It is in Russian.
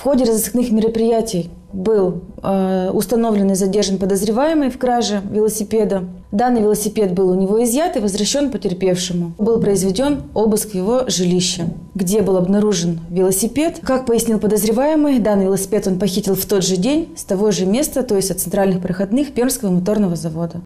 ходе разыскных мероприятий был установлен и задержан подозреваемый в краже велосипеда. Данный велосипед был у него изъят и возвращен потерпевшему. Был произведен обыск его жилища, где был обнаружен велосипед. Как пояснил подозреваемый, данный велосипед он похитил в тот же день с того же места, то есть от центральных проходных Пермского моторного завода.